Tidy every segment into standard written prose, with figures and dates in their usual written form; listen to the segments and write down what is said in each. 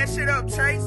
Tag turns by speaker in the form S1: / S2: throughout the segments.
S1: shit up, Chase.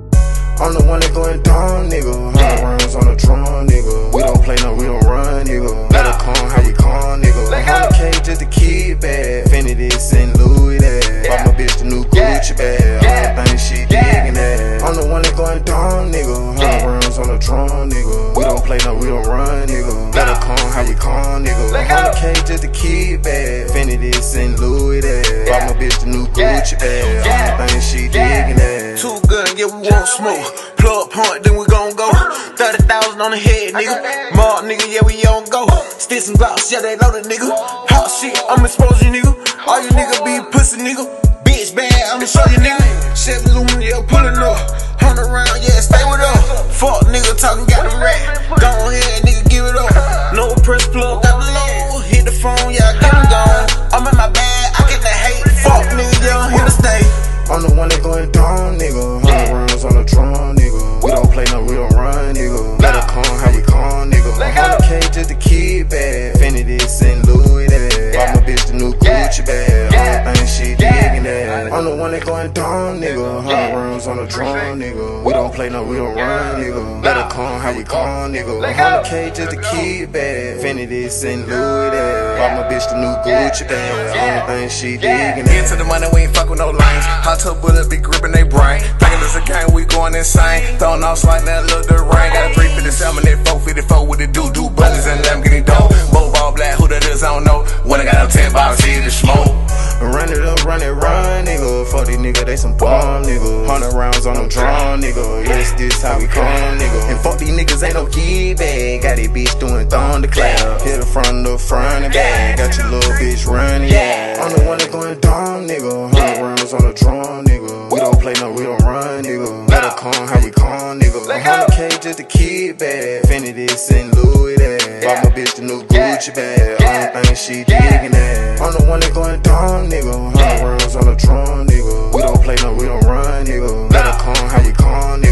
S2: I'm the one that going down, nigga. 100 rounds on the drum, nigga. We don't play no, we don't run, nigga. Let her come, how we come, nigga. 100K just a KickBack. Infinity, St. Louis, that. Bought my bitch the new Gucci bag. All the things she digging that. I'm the one that going down, nigga. 100 rounds on the drum, nigga. We don't play no, we don't run, nigga. Let her come, how we come, nigga. 100K just a KickBack. Infinity, St. Louis, that. Bought my bitch the new Gucci bag. All the things she digging that.
S3: Too good, yeah, we want smoke. Plug point, then we gon' go. 30,000 on the head, nigga. Mark, nigga, yeah, we on go. Sticks and glocks, yeah, they loaded, nigga. Hot shit, I'm exposing, nigga. All you niggas be pussy, nigga. Bitch bad, I'ma show you, nigga. Chevy Lumen, yeah, pullin' up. 100 round, yeah, stay with us. Fuck, nigga, talking, got the rat. Go ahead, nigga, give it up. No press plug, got below. Hit the phone, yeah, I get them gone. I'm in my bag, I get that hate. Fuck, nigga, yeah, I'm here to stay.
S2: I'm the one that going down, nigga. 100 rounds on the drum, nigga. We don't play no, we don't run, nigga. Let her come, how we come, nigga. 100K just a KickBack. Infinity, St. Louis, that. Bought my bitch the new Gucci bag. All the things she digging that. I'm the one that going down, nigga. 100 rounds on the drum, nigga. We don't play no, we don't run, nigga. Let her come, how we come, nigga. 100K just a KickBack. Infinity, St. Louis, that. Bought my bitch the new Gucci bag. All the things she digging that.
S3: Into the money, we ain't fuck with no lanes. Hot tub bullet be gripping they brain. Thinking this a game, we going insane. Throwing off like that, look the rain. Got a 357 and 454 with the do buttons and them getting dope. Mobile black, who that is, I don't know. When I got up 10 bottles, see the smoke.
S2: Run it up, run it, run, nigga. Fuck these nigga, they some bomb, nigga. 100 rounds on them drum, nigga. Yes, this how we come, nigga. And fuck these niggas, ain't no KickBack. Got it bitch doing thunderclap. Hit the front and back. Got your little bitch running, yeah. I'm the one that going down, nigga. 100 rounds on the drum, nigga. We don't play no, we don't run, nigga. Let her come, how we come, nigga. 100K just a KickBack. Infinity, St. Louis, that. Bought my bitch the new Gucci bag. All the things she digging that. I'm the one that going down, nigga. 100 rounds on the drum, nigga. We don't play no, we don't run, nigga. Let her come, how we come, nigga.